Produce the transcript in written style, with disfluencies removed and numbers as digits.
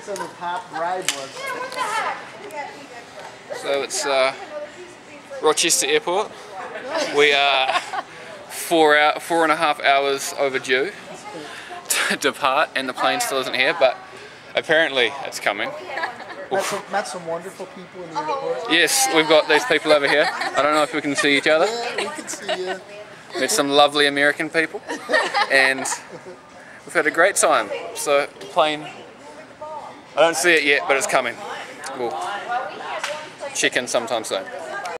So the top ride was. So it's Rochester Airport. We are 4.5 hours overdue to depart, and the plane still isn't here, but apparently it's coming. Met some wonderful people in the airport. Yes, we've got these people over here. I don't know if we can see each other. Yeah, we can see you. Met some lovely American people, and we've had a great time. So the plane, I don't see it yet, but it's coming. We'll check in sometime soon.